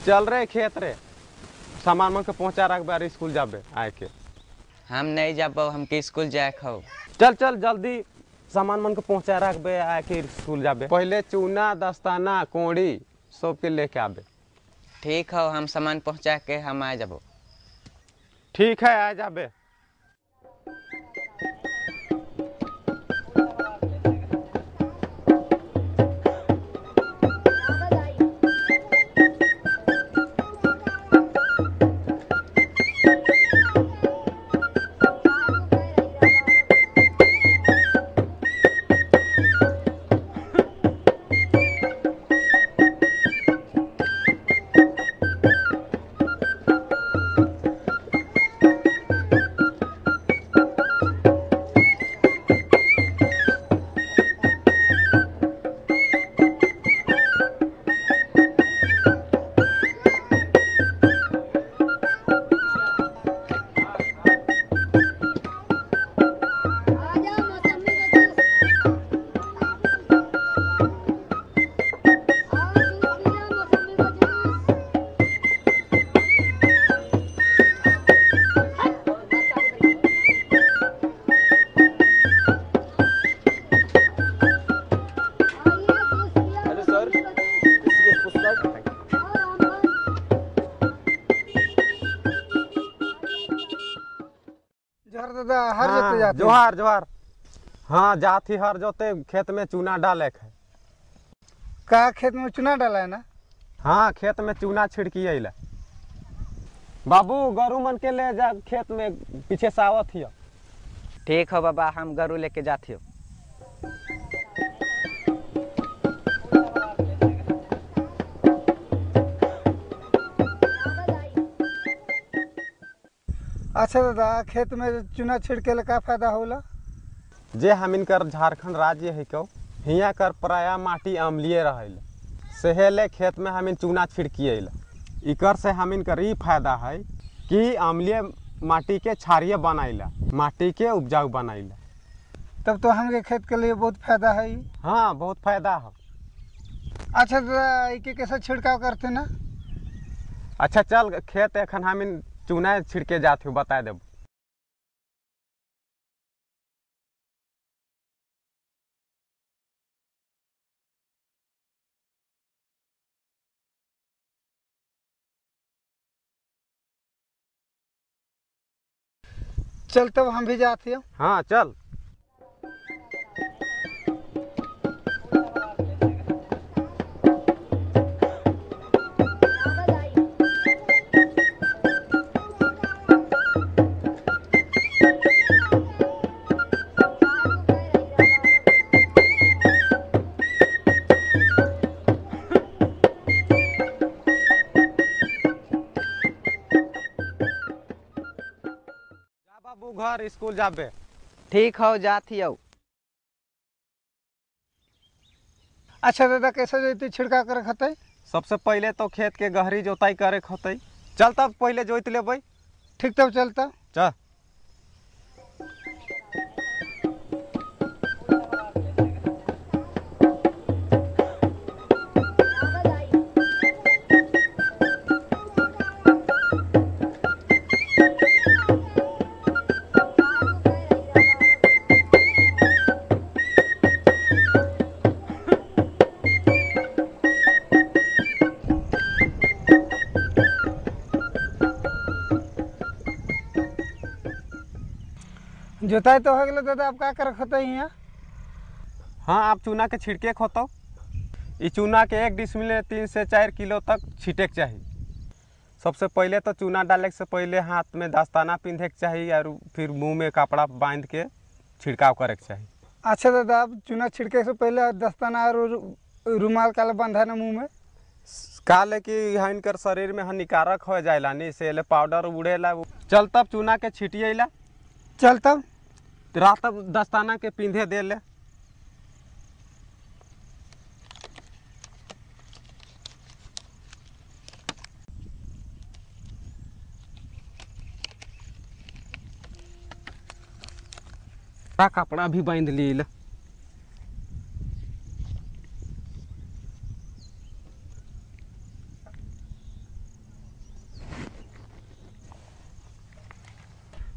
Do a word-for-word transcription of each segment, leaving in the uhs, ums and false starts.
चल रहे खेत रे सामान मन के पहुंचा रख बार स्कूल जाबे आए के। हम नहीं जाबो, हम के स्कूल जाए खो। चल चल जल्दी सामान मन के पहुंचा रख बे आए के स्कूल जाबे। पहले चूना दस्ताना कोड़ी सब के लेके आबे। ठीक हो, हम सामान पहुंचा के हम आ जाबो। ठीक है आ जाबे। हर जोते जाते जोहार जोहार। हाँ जाती हर जोते खेत में चूना डाले है। का खेत में चूना डाला है ना? हाँ खेत में चूना छिड़की अला। बाबू गरु मन के ले जा खेत में पीछे सावत हिया। ठीक हो बाबा, हम गरु लेके जाती हो। अच्छा दादा, खेत में चूना छिड़के का फायदा होला? जे हम इनकर झारखंड राज्य है क्यों हिया कर प्राय माटी अम्लीय रहेला, सेहेले खेत में हम इन चूना छिड़की अला। इकर से हम इनकर ई फायदा है कि अम्लीय माटी के क्षारीय बनाइला, माटी के उपजाऊ बनाइला। तब तो हमके खेत के लिए बहुत फायदा है। हाँ बहुत फायदा है। अच्छा दादा, इके कैसे छिड़काव करते ना? अच्छा चल खेत एखन हम इन चूना छिड़के जाते हो, बता देब। चल तब हम भी जाते हो। हाँ चल। बाबू घर स्कूल जाबे। ठीक हो, जाती हो। अच्छा दादा, कैसे जोते छिड़काव करे खते? सबसे पहले तो खेत के गहरी जोताई करे खते। चल तब पहले जोत लेबै। ठीक तब चलता चल। जोताई तो हो गया दादा, अब क्या कर खते यहाँ? हाँ आप चूना के छिड़के खोतो। ई चूना के एक डिसमिल में तीन से चार किलो तक छिटे के चाहिए। सबसे पहले तो चूना डाले से पहले हाथ में दस्ताना पिंधे के चाहिए और फिर मुंह में कपड़ा बांध के छिड़काव करे के चाहिए। अच्छा दादा, अब चूना छिड़के से पहले दस्ताना और रुमाल काले बांधा ना मुँह में? काले कि इनकर शरीर में हानिकारक हो जाएला, नहीं से पाउडर उड़ेला। चल तब चूना के छिटिएला। चल तब रात दस्ताना के पिंधे दे ले। कपड़ा भी बांध ली।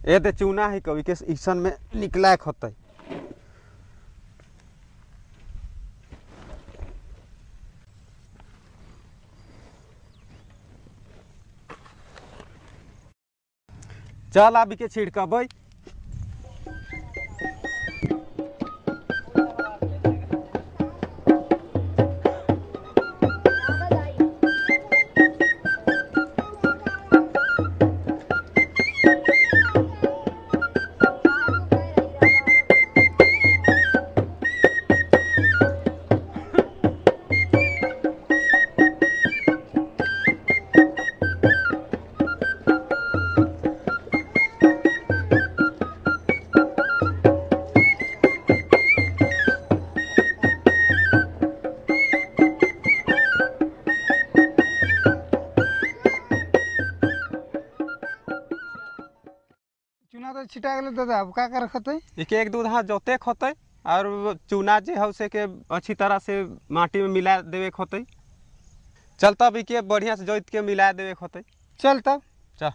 ए दे चूना है कभी के ईसन में निकलाक होते। चल अभी के छिड़कबै। चूना तो छिटा गेल दादा, अब का कर खते? एक एक दूध हाथ जोते होते और चूना जे है उसे के अच्छी तरह से माटी में मिला देवे होते। चल तब के बढ़िया से जोत के मिला देवे होते। चल तब चल।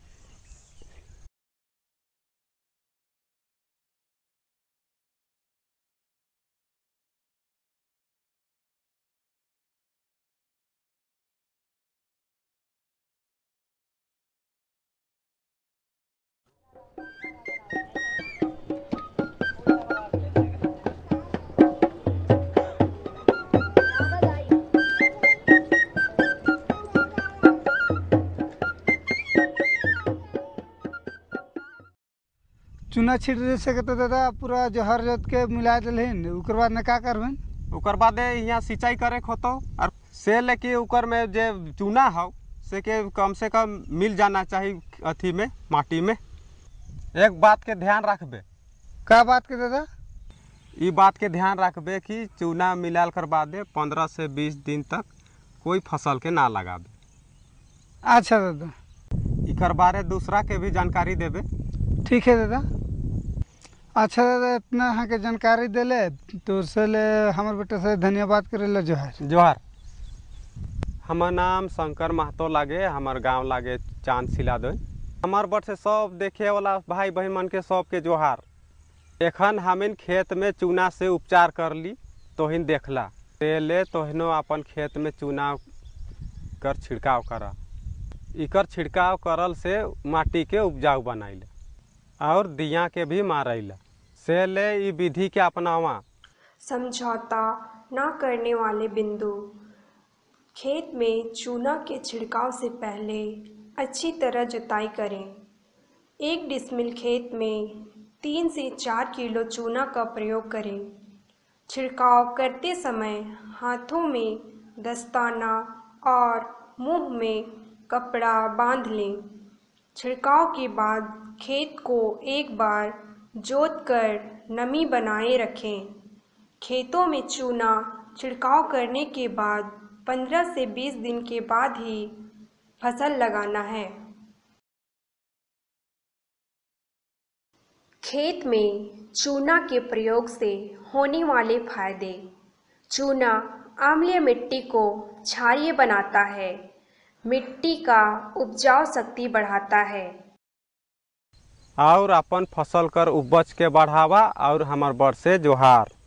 चूना छिट दे सके तो दादा पूरा जहर जोत के मिला दिलहिन, उकर बाद न का करबन? उकर बाद यहाँ सिंचाई करे होतो और से लेके उकर में जे चूना हो से के कम से कम मिल जाना चाहिए अथी में माटी में। एक बात के ध्यान रखबे। का बात के दादा? ये बात के ध्यान रखबे कि चूना मिलाल कर बाद पंद्रह से बीस दिन तक कोई फसल के ना लगाबे। अच्छा दादा, इकर बारे दूसरा के भी जानकारी देबे। ठीक है दादा। अच्छा दादा, इतना यहाँ के जानकारी दिले तो से ले हमारे बेटे से धन्यवाद करे ला जोहार। जोहार। हमार नाम शंकर महतो लागे, हमार गांव लागे चांद सिलादोई। हमार बट से सब देखे वाला भाई बहन मन के सब के जोहार। एखन हमिन खेत में चूना से उपचार कर ली तोहिन देखला ले तोहिनो अपन खेत में चूना कर छिड़काव करा। इकर छिड़काव करल से माटी के उपजाऊ बनाइले और दिया के भी मारैला से ले ई विधि के अपनावा। समझौता न करने वाले बिंदु। खेत में चूना के छिड़काव से पहले अच्छी तरह जुताई करें। एक डिसमिल खेत में तीन से चार किलो चूना का प्रयोग करें। छिड़काव करते समय हाथों में दस्ताना और मुंह में कपड़ा बांध लें। छिड़काव के बाद खेत को एक बार जोतकर नमी बनाए रखें। खेतों में चूना छिड़काव करने के बाद पंद्रह से बीस दिन के बाद ही फसल लगाना है। खेत में चूना के प्रयोग से होने वाले फायदे। चूना अम्लीय मिट्टी को क्षारीय बनाता है, मिट्टी का उपजाऊ शक्ति बढ़ाता है और अपन फसल कर उपज के बढ़ावा। और हमार बड़ से जोहार।